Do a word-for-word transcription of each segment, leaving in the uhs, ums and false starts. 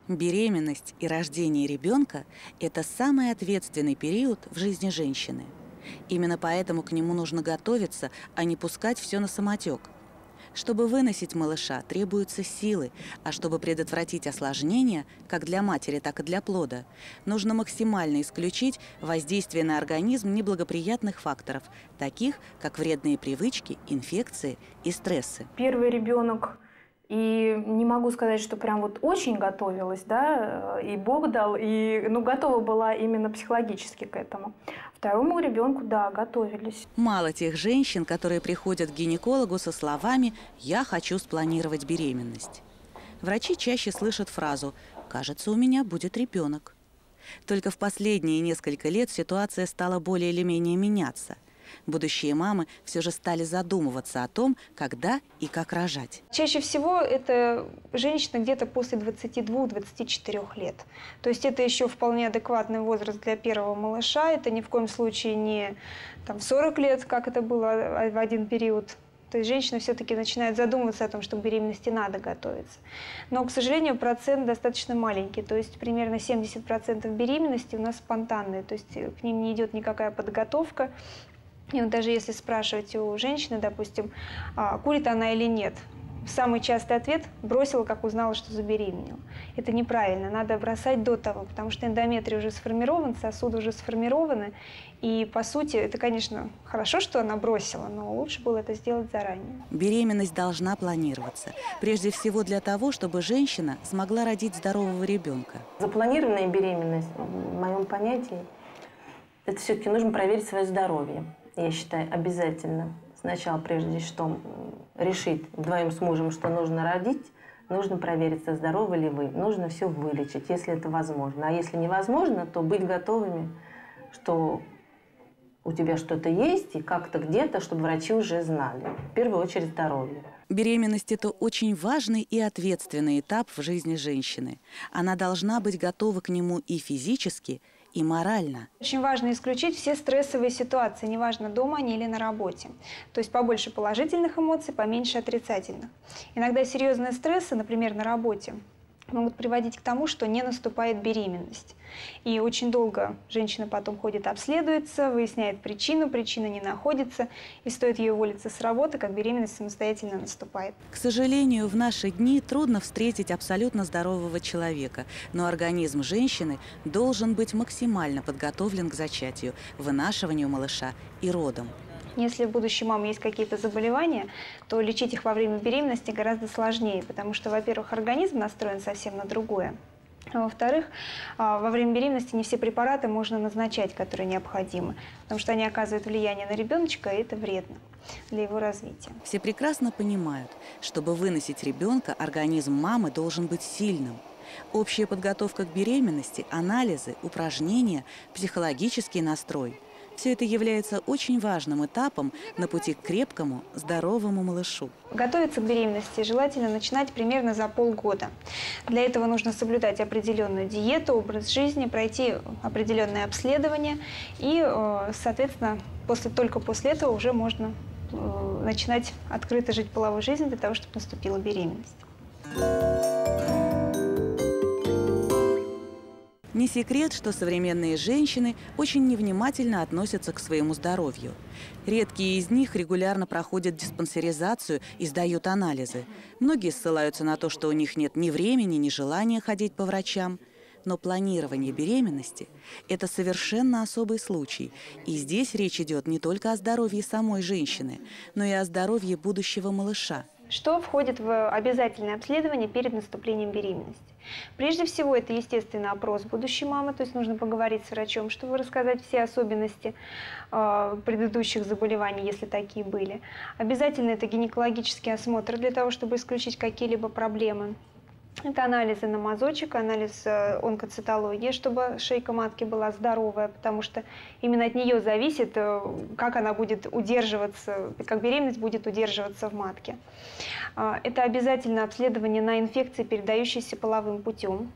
Беременность и рождение ребенка – это самый ответственный период в жизни женщины. Именно поэтому к нему нужно готовиться, а не пускать все на самотек. Чтобы выносить малыша, требуются силы, а чтобы предотвратить осложнения, как для матери, так и для плода, нужно максимально исключить воздействие на организм неблагоприятных факторов, таких как вредные привычки, инфекции и стрессы. Первый ребенок. И не могу сказать, что прям вот очень готовилась, да, и Бог дал, и, ну, готова была именно психологически к этому. Второму ребенку, да, готовились. Мало тех женщин, которые приходят к гинекологу со словами «я хочу спланировать беременность». Врачи чаще слышат фразу «кажется, у меня будет ребенок». Только в последние несколько лет ситуация стала более или менее меняться. Будущие мамы все же стали задумываться о том, когда и как рожать. Чаще всего это женщина где-то после двадцати двух — двадцати четырёх лет. То есть это еще вполне адекватный возраст для первого малыша. Это ни в коем случае не там, сорок лет, как это было в один период. То есть женщина все-таки начинает задумываться о том, что к беременности надо готовиться. Но, к сожалению, процент достаточно маленький. То есть примерно семьдесят процентов беременности у нас спонтанные. То есть к ним не идет никакая подготовка. И вот даже если спрашивать у женщины, допустим, курит она или нет, самый частый ответ – бросила, как узнала, что забеременела. Это неправильно, надо бросать до того, потому что эндометрий уже сформирован, сосуды уже сформированы. И, по сути, это, конечно, хорошо, что она бросила, но лучше было это сделать заранее. Беременность должна планироваться. Прежде всего для того, чтобы женщина смогла родить здорового ребенка. Запланированная беременность, в моем понятии, это все-таки нужно проверить свое здоровье. Я считаю, обязательно. Сначала, прежде чем решить вдвоем с мужем, что нужно родить, нужно проверить, здоровы ли вы. Нужно все вылечить, если это возможно. А если невозможно, то быть готовыми, что у тебя что-то есть и как-то где-то, чтобы врачи уже знали. В первую очередь здоровье. Беременность – это очень важный и ответственный этап в жизни женщины. Она должна быть готова к нему и физически, и морально. Очень важно исключить все стрессовые ситуации, неважно, дома они или на работе. То есть побольше положительных эмоций, поменьше отрицательных. Иногда серьезные стрессы, например, на работе, могут приводить к тому, что не наступает беременность. И очень долго женщина потом ходит, обследуется, выясняет причину, причина не находится, и стоит ей уволиться с работы, как беременность самостоятельно наступает. К сожалению, в наши дни трудно встретить абсолютно здорового человека, но организм женщины должен быть максимально подготовлен к зачатию, вынашиванию малыша и родам. Если у будущей мамы есть какие-то заболевания, то лечить их во время беременности гораздо сложнее, потому что, во-первых, организм настроен совсем на другое. А во-вторых, во время беременности не все препараты можно назначать, которые необходимы, потому что они оказывают влияние на ребеночка, и это вредно для его развития. Все прекрасно понимают, чтобы выносить ребенка, организм мамы должен быть сильным. Общая подготовка к беременности, анализы, упражнения, психологический настрой – все это является очень важным этапом на пути к крепкому, здоровому малышу. Готовиться к беременности желательно начинать примерно за полгода. Для этого нужно соблюдать определенную диету, образ жизни, пройти определенное обследование. И, соответственно, после, только после этого уже можно начинать открыто жить половой жизнью для того, чтобы наступила беременность. Не секрет, что современные женщины очень невнимательно относятся к своему здоровью. Редкие из них регулярно проходят диспансеризацию и сдают анализы. Многие ссылаются на то, что у них нет ни времени, ни желания ходить по врачам. Но планирование беременности – это совершенно особый случай. И здесь речь идет не только о здоровье самой женщины, но и о здоровье будущего малыша. Что входит в обязательное обследование перед наступлением беременности? Прежде всего, это естественный опрос будущей мамы, то есть нужно поговорить с врачом, чтобы рассказать все особенности э, предыдущих заболеваний, если такие были. Обязательно это гинекологический осмотр для того, чтобы исключить какие-либо проблемы. Это анализы на мазочек, анализ онкоцитологии, чтобы шейка матки была здоровая, потому что именно от нее зависит, как она будет удерживаться, как беременность будет удерживаться в матке. Это обязательно обследование на инфекции, передающиеся половым путем.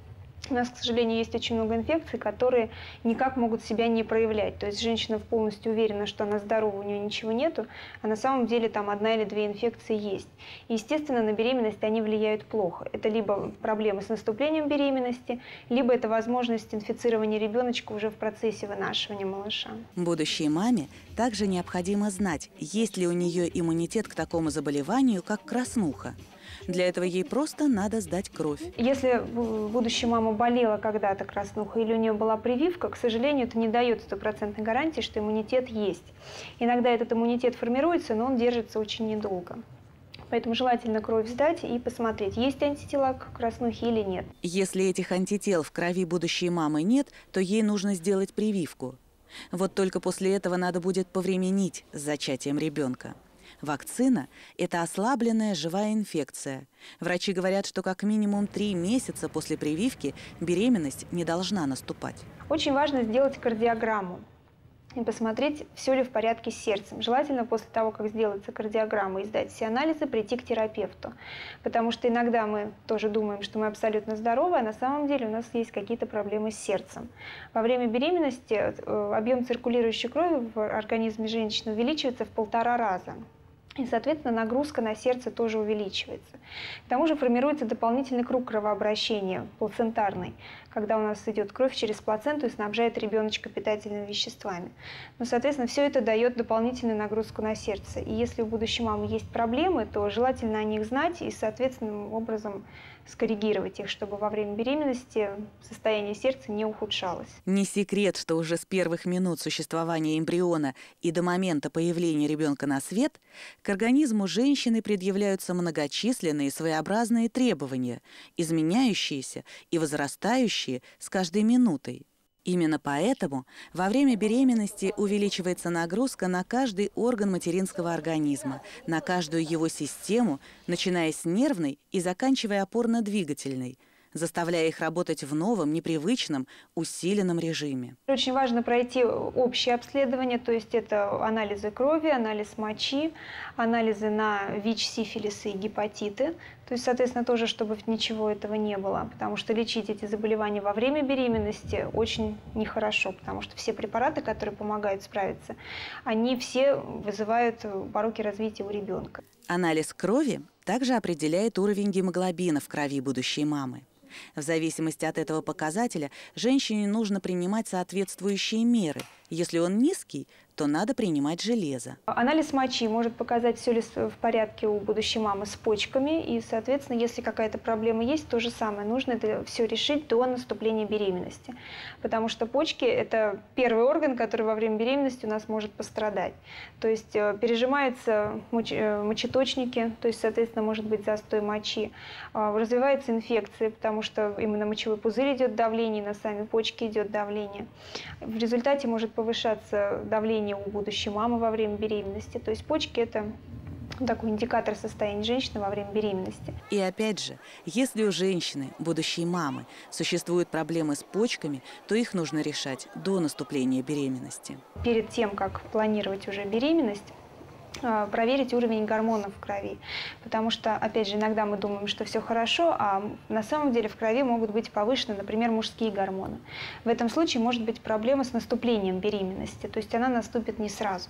У нас, к сожалению, есть очень много инфекций, которые никак могут себя не проявлять. То есть женщина полностью уверена, что она здорова, у нее ничего нету, а на самом деле там одна или две инфекции есть. И, естественно, на беременность они влияют плохо. Это либо проблемы с наступлением беременности, либо это возможность инфицирования ребеночка уже в процессе вынашивания малыша. Будущей маме также необходимо знать, есть ли у нее иммунитет к такому заболеванию, как краснуха. Для этого ей просто надо сдать кровь. Если будущая мама болела когда-то краснухой или у нее была прививка, к сожалению, это не дает стопроцентной гарантии, что иммунитет есть. Иногда этот иммунитет формируется, но он держится очень недолго. Поэтому желательно кровь сдать и посмотреть, есть антитела к краснухе или нет. Если этих антител в крови будущей мамы нет, то ей нужно сделать прививку. Вот только после этого надо будет повременить с зачатием ребенка. Вакцина – это ослабленная живая инфекция. Врачи говорят, что как минимум три месяца после прививки беременность не должна наступать. Очень важно сделать кардиограмму и посмотреть, все ли в порядке с сердцем. Желательно после того, как сделается кардиограмма и сдать все анализы, прийти к терапевту. Потому что иногда мы тоже думаем, что мы абсолютно здоровы, а на самом деле у нас есть какие-то проблемы с сердцем. Во время беременности объем циркулирующей крови в организме женщины увеличивается в полтора раза. И, соответственно, нагрузка на сердце тоже увеличивается. К тому же формируется дополнительный круг кровообращения, плацентарный, когда у нас идет кровь через плаценту и снабжает ребеночка питательными веществами. Но, соответственно, все это дает дополнительную нагрузку на сердце. И если у будущей мамы есть проблемы, то желательно о них знать и, соответственным образом, скоррегировать их, чтобы во время беременности состояние сердца не ухудшалось. Не секрет, что уже с первых минут существования эмбриона и до момента появления ребенка на свет к организму женщины предъявляются многочисленные своеобразные требования, изменяющиеся и возрастающие с каждой минутой. Именно поэтому во время беременности увеличивается нагрузка на каждый орган материнского организма, на каждую его систему, начиная с нервной и заканчивая опорно-двигательной, заставляя их работать в новом, непривычном, усиленном режиме. Очень важно пройти общее обследование, то есть это анализы крови, анализ мочи, анализы на ВИЧ, сифилис и гепатиты. То есть, соответственно, тоже, чтобы ничего этого не было, потому что лечить эти заболевания во время беременности очень нехорошо, потому что все препараты, которые помогают справиться, они все вызывают пороки развития у ребенка. Анализ крови также определяет уровень гемоглобина в крови будущей мамы. В зависимости от этого показателя женщине нужно принимать соответствующие меры. Если он низкий, то надо принимать железо. Анализ мочи может показать, все ли в порядке у будущей мамы с почками. И, соответственно, если какая-то проблема есть, то же самое. Нужно это все решить до наступления беременности. Потому что почки – это первый орган, который во время беременности у нас может пострадать. То есть пережимаются моч мочеточники, то есть, соответственно, может быть застой мочи. Развивается инфекция, потому что именно мочевой пузырь идет давление, на сами почки идет давление. В результате может повышаться давление у будущей мамы во время беременности. То есть почки – это такой индикатор состояния женщины во время беременности. И опять же, если у женщины, будущей мамы, существуют проблемы с почками, то их нужно решать до наступления беременности. Перед тем, как планировать уже беременность, проверить уровень гормонов в крови. Потому что, опять же, иногда мы думаем, что все хорошо, а на самом деле в крови могут быть повышены, например, мужские гормоны. В этом случае может быть проблема с наступлением беременности, то есть она наступит не сразу.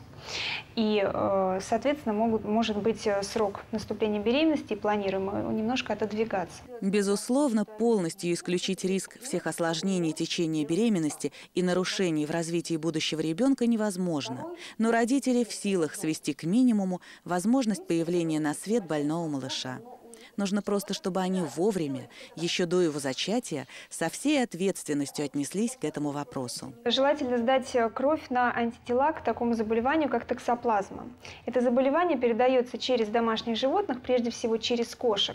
И, соответственно, могут, может быть срок наступления беременности и планируемый немножко отодвигаться. Безусловно, полностью исключить риск всех осложнений течения беременности и нарушений в развитии будущего ребенка невозможно. Но родители в силах свести к минимуму возможность появления на свет больного малыша. Нужно просто, чтобы они вовремя, еще до его зачатия, со всей ответственностью отнеслись к этому вопросу. Желательно сдать кровь на антитела к такому заболеванию, как токсоплазма. Это заболевание передается через домашних животных, прежде всего через кошек,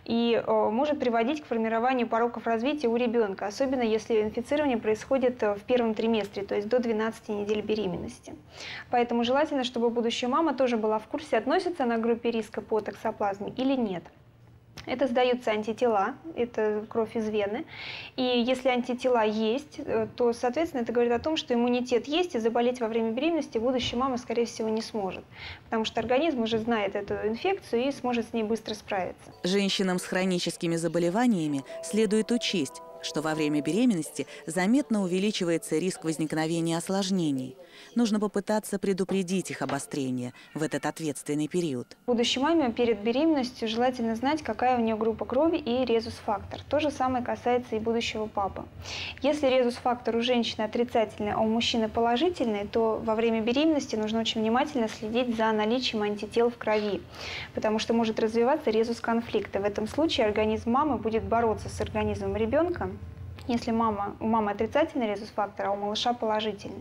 и э, может приводить к формированию пороков развития у ребенка, особенно если инфицирование происходит в первом триместре, то есть до двенадцати недель беременности. Поэтому желательно, чтобы будущая мама тоже была в курсе, относится она к группе риска по токсоплазме или нет. Это сдаются антитела, это кровь из вены. И если антитела есть, то, соответственно, это говорит о том, что иммунитет есть, и заболеть во время беременности будущая мама, скорее всего, не сможет. Потому что организм уже знает эту инфекцию и сможет с ней быстро справиться. Женщинам с хроническими заболеваниями следует учесть, что во время беременности заметно увеличивается риск возникновения осложнений. Нужно попытаться предупредить их обострение в этот ответственный период. Будущей маме перед беременностью желательно знать, какая у нее группа крови и резус-фактор. То же самое касается и будущего папы. Если резус-фактор у женщины отрицательный, а у мужчины положительный, то во время беременности нужно очень внимательно следить за наличием антител в крови, потому что может развиваться резус-конфликт. И в этом случае организм мамы будет бороться с организмом ребенка, если мама, у мамы отрицательный резус-фактор, а у малыша положительный.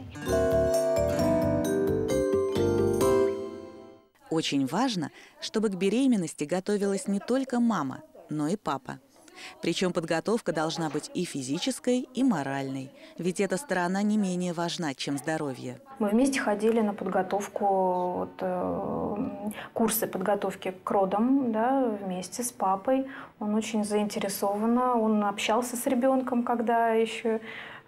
Очень важно, чтобы к беременности готовилась не только мама, но и папа. Причем подготовка должна быть и физической, и моральной, ведь эта сторона не менее важна, чем здоровье. Мы вместе ходили на подготовку, вот, э, курсы подготовки к родам, да, вместе с папой. Он очень заинтересован, он общался с ребенком, когда еще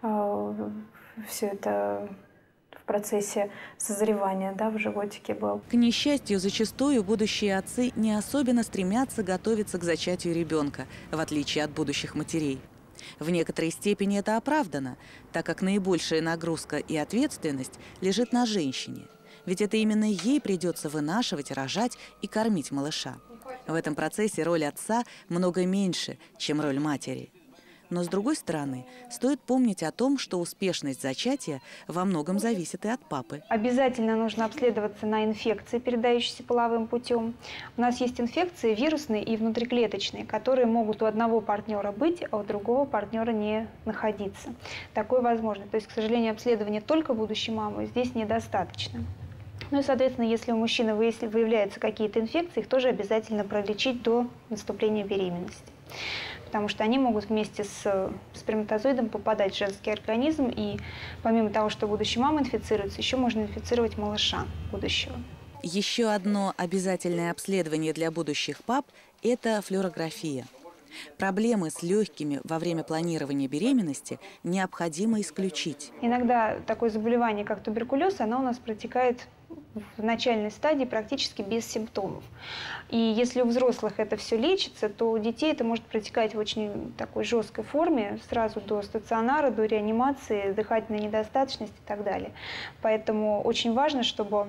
э, все это в процессе созревания, да, в животике был. К несчастью, зачастую будущие отцы не особенно стремятся готовиться к зачатию ребенка, в отличие от будущих матерей. В некоторой степени это оправдано, так как наибольшая нагрузка и ответственность лежит на женщине. Ведь это именно ей придется вынашивать, рожать и кормить малыша. В этом процессе роль отца много меньше, чем роль матери. Но, с другой стороны, стоит помнить о том, что успешность зачатия во многом зависит и от папы. Обязательно нужно обследоваться на инфекции, передающиеся половым путем. У нас есть инфекции вирусные и внутриклеточные, которые могут у одного партнера быть, а у другого партнера не находиться. Такое возможно. То есть, к сожалению, обследования только будущей мамы здесь недостаточно. Ну и, соответственно, если у мужчины выявляются какие-то инфекции, их тоже обязательно пролечить до наступления беременности. Потому что они могут вместе с сперматозоидом попадать в женский организм, и помимо того, что будущая мама инфицируется, еще можно инфицировать малыша будущего. Еще одно обязательное обследование для будущих пап – это флюорография. Проблемы с легкими во время планирования беременности необходимо исключить. Иногда такое заболевание, как туберкулез, оно у нас протекает в начальной стадии практически без симптомов. И если у взрослых это все лечится, то у детей это может протекать в очень такой жесткой форме, сразу до стационара, до реанимации, дыхательной недостаточности и так далее. Поэтому очень важно, чтобы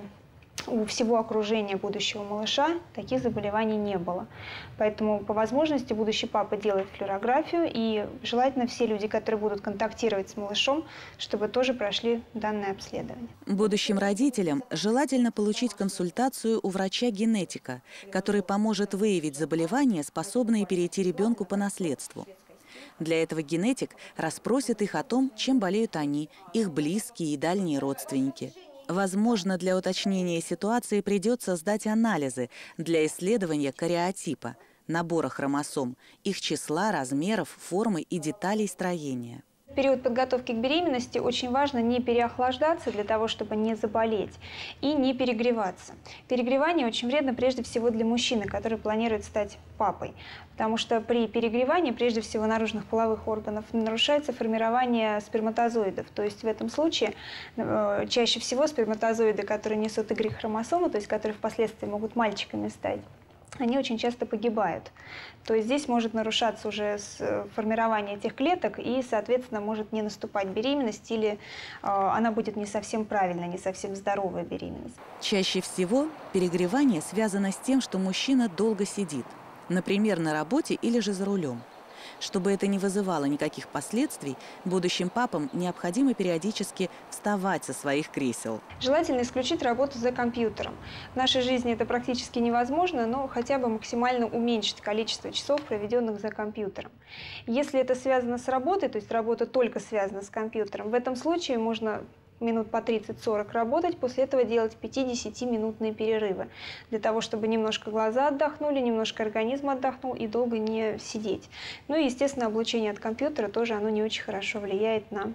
у всего окружения будущего малыша таких заболеваний не было. Поэтому по возможности будущий папа делает флюорографию, и желательно все люди, которые будут контактировать с малышом, чтобы тоже прошли данное обследование. Будущим родителям желательно получить консультацию у врача-генетика, который поможет выявить заболевания, способные перейти ребенку по наследству. Для этого генетик расспросит их о том, чем болеют они, их близкие и дальние родственники. Возможно, для уточнения ситуации придется сдать анализы для исследования кариотипа, набора хромосом, их числа, размеров, формы и деталей строения. В период подготовки к беременности очень важно не переохлаждаться для того, чтобы не заболеть, и не перегреваться. Перегревание очень вредно прежде всего для мужчины, который планирует стать папой, потому что при перегревании, прежде всего наружных половых органов, нарушается формирование сперматозоидов. То есть в этом случае э, чаще всего сперматозоиды, которые несут Y-хромосомы, то есть которые впоследствии могут мальчиками стать, они очень часто погибают. То есть здесь может нарушаться уже формирование этих клеток, и, соответственно, может не наступать беременность, или э, она будет не совсем правильная, не совсем здоровая беременность. Чаще всего перегревание связано с тем, что мужчина долго сидит, например, на работе или же за рулем. Чтобы это не вызывало никаких последствий, будущим папам необходимо периодически вставать со своих кресел. Желательно исключить работу за компьютером. В нашей жизни это практически невозможно, но хотя бы максимально уменьшить количество часов, проведенных за компьютером. Если это связано с работой, то есть работа только связана с компьютером, в этом случае можно минут по тридцать-сорок работать, после этого делать пяти-десятиминутные перерывы, для того, чтобы немножко глаза отдохнули, немножко организм отдохнул и долго не сидеть. Ну и, естественно, облучение от компьютера тоже оно не очень хорошо влияет на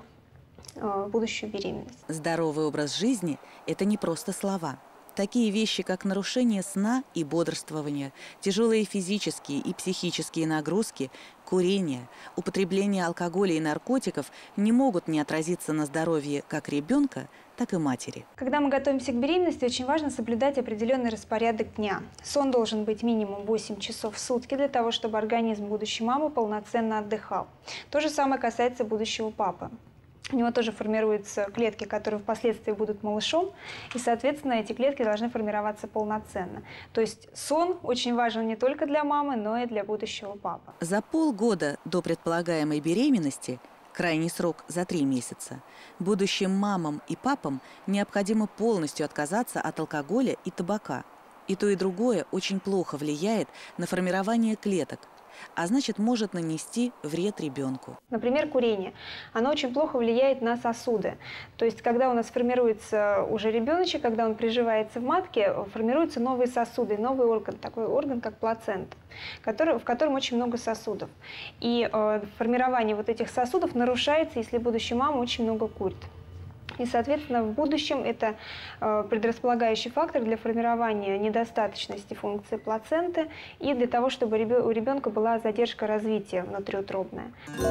э, будущую беременность. Здоровый образ жизни – это не просто слова. Такие вещи, как нарушение сна и бодрствования, тяжелые физические и психические нагрузки, курение, употребление алкоголя и наркотиков не могут не отразиться на здоровье как ребенка, так и матери. Когда мы готовимся к беременности, очень важно соблюдать определенный распорядок дня. Сон должен быть минимум восемь часов в сутки для того, чтобы организм будущей мамы полноценно отдыхал. То же самое касается будущего папы. У него тоже формируются клетки, которые впоследствии будут малышом, и, соответственно, эти клетки должны формироваться полноценно. То есть сон очень важен не только для мамы, но и для будущего папы. За полгода до предполагаемой беременности, крайний срок за три месяца, будущим мамам и папам необходимо полностью отказаться от алкоголя и табака. И то, и другое очень плохо влияет на формирование клеток, а значит, может нанести вред ребенку. Например, курение. Оно очень плохо влияет на сосуды. То есть, когда у нас формируется уже ребеночек, когда он приживается в матке, формируются новые сосуды, новый орган, такой орган, как плацента, который, в котором очень много сосудов. И э, формирование вот этих сосудов нарушается, если будущая мама очень много курит. И, соответственно, в будущем это э, предрасполагающий фактор для формирования недостаточности функции плаценты и для того, чтобы у ребенка была задержка развития внутриутробная.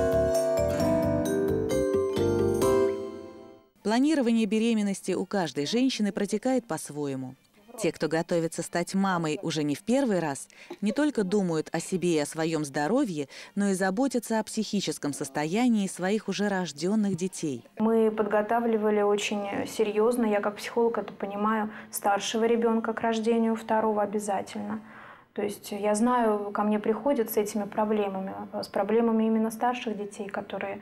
Планирование беременности у каждой женщины протекает по-своему. Те, кто готовится стать мамой уже не в первый раз, не только думают о себе и о своем здоровье, но и заботятся о психическом состоянии своих уже рожденных детей. Мы подготавливали очень серьезно, я как психолог это понимаю, старшего ребенка к рождению второго обязательно. То есть я знаю, ко мне приходят с этими проблемами, с проблемами именно старших детей, которые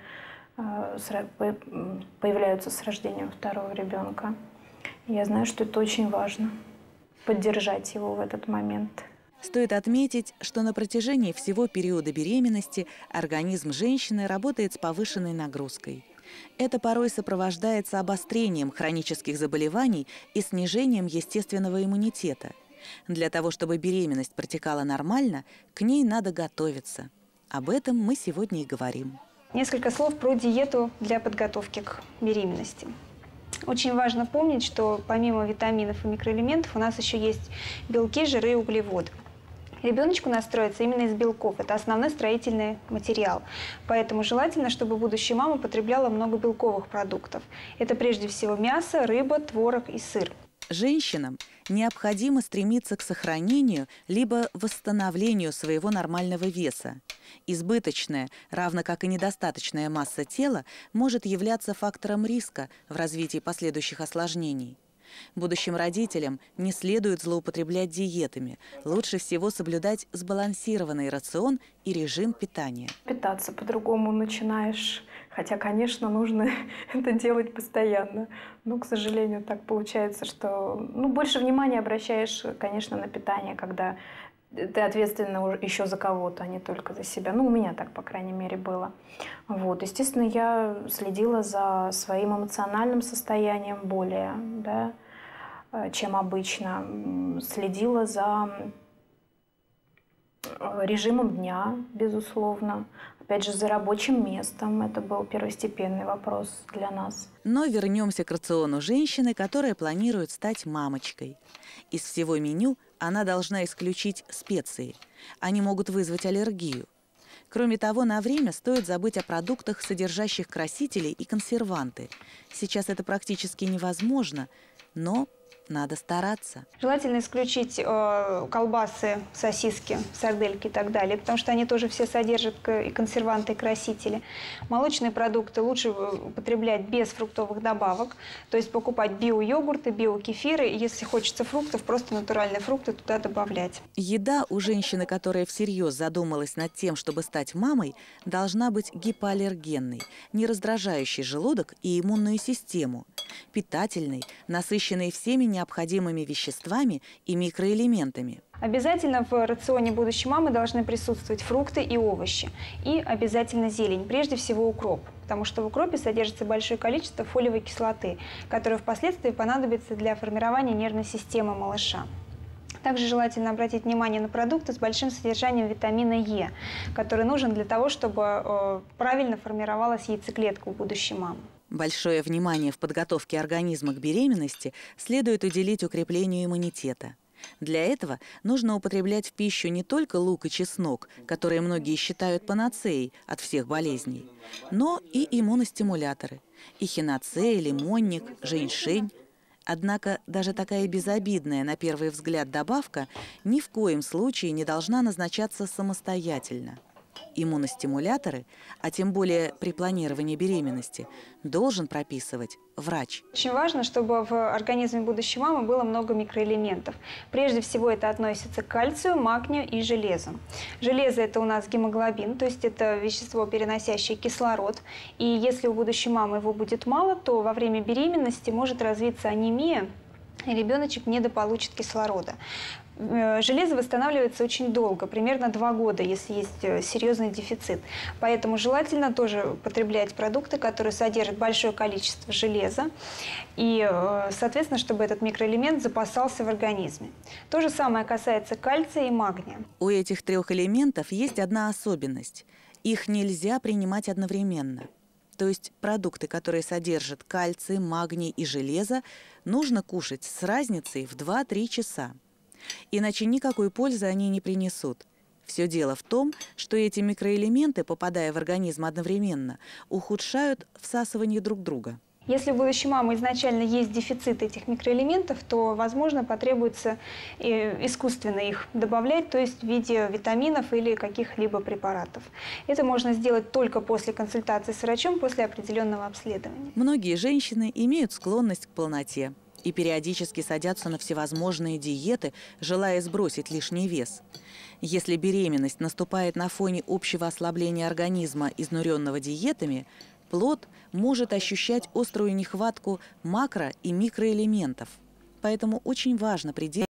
появляются с рождением второго ребенка. Я знаю, что это очень важно. Поддержать его в этот момент. Стоит отметить, что на протяжении всего периода беременности организм женщины работает с повышенной нагрузкой. Это порой сопровождается обострением хронических заболеваний и снижением естественного иммунитета. Для того, чтобы беременность протекала нормально, к ней надо готовиться. Об этом мы сегодня и говорим. Несколько слов про диету для подготовки к беременности. Очень важно помнить, что помимо витаминов и микроэлементов у нас еще есть белки, жиры и углеводы. Ребеночку настроится именно из белков. Это основной строительный материал. Поэтому желательно, чтобы будущая мама потребляла много белковых продуктов. Это прежде всего мясо, рыба, творог и сыр. Женщинам необходимо стремиться к сохранению либо восстановлению своего нормального веса. Избыточная, равно как и недостаточная масса тела может являться фактором риска в развитии последующих осложнений. Будущим родителям не следует злоупотреблять диетами. Лучше всего соблюдать сбалансированный рацион и режим питания. Питаться по-другому начинаешь. Хотя, конечно, нужно это делать постоянно. Но, к сожалению, так получается, что ну, больше внимания обращаешь, конечно, на питание, когда ты ответственна еще за кого-то, а не только за себя. Ну, у меня так, по крайней мере, было. Вот. Естественно, я следила за своим эмоциональным состоянием более, да, чем обычно. Следила за режимом дня, безусловно. Опять же, за рабочим местом. Это был первостепенный вопрос для нас. Но вернемся к рациону женщины, которая планирует стать мамочкой. Из всего меню она должна исключить специи. Они могут вызвать аллергию. Кроме того, на время стоит забыть о продуктах, содержащих красители и консерванты. Сейчас это практически невозможно, но надо стараться. Желательно исключить э, колбасы, сосиски, сардельки и так далее, потому что они тоже все содержат и консерванты, и красители. Молочные продукты лучше употреблять без фруктовых добавок, то есть покупать био-йогурты, био-кефиры, и если хочется фруктов, просто натуральные фрукты туда добавлять. Еда у женщины, которая всерьез задумалась над тем, чтобы стать мамой, должна быть гипоаллергенной, не раздражающей желудок и иммунную систему, питательной, насыщенной всеми необходимыми веществами и микроэлементами. Обязательно в рационе будущей мамы должны присутствовать фрукты и овощи. И обязательно зелень, прежде всего укроп, потому что в укропе содержится большое количество фолиевой кислоты, которая впоследствии понадобится для формирования нервной системы малыша. Также желательно обратить внимание на продукты с большим содержанием витамина Е, который нужен для того, чтобы э, правильно формировалась яйцеклетка у будущей мамы. Большое внимание в подготовке организма к беременности следует уделить укреплению иммунитета. Для этого нужно употреблять в пищу не только лук и чеснок, которые многие считают панацеей от всех болезней, но и иммуностимуляторы – эхиноцея, лимонник, женьшень. Однако даже такая безобидная на первый взгляд добавка ни в коем случае не должна назначаться самостоятельно. Иммуностимуляторы, а тем более при планировании беременности, должен прописывать врач. Очень важно, чтобы в организме будущей мамы было много микроэлементов. Прежде всего это относится к кальцию, магнию и железу. Железо – это у нас гемоглобин, то есть это вещество, переносящее кислород. И если у будущей мамы его будет мало, то во время беременности может развиться анемия, и ребеночек недополучит кислорода. Железо восстанавливается очень долго, примерно два года, если есть серьезный дефицит. Поэтому желательно тоже потреблять продукты, которые содержат большое количество железа, и, соответственно, чтобы этот микроэлемент запасался в организме. То же самое касается кальция и магния. У этих трех элементов есть одна особенность. Их нельзя принимать одновременно. То есть продукты, которые содержат кальций, магний и железо, нужно кушать с разницей в два-три часа. Иначе никакой пользы они не принесут. Все дело в том, что эти микроэлементы, попадая в организм одновременно, ухудшают всасывание друг друга. Если у будущей мамы изначально есть дефицит этих микроэлементов, то, возможно, потребуется искусственно их добавлять, то есть в виде витаминов или каких-либо препаратов. Это можно сделать только после консультации с врачом, после определенного обследования. Многие женщины имеют склонность к полноте и периодически садятся на всевозможные диеты, желая сбросить лишний вес. Если беременность наступает на фоне общего ослабления организма, изнуренного диетами, плод может ощущать острую нехватку макро- и микроэлементов. Поэтому очень важно придерживаться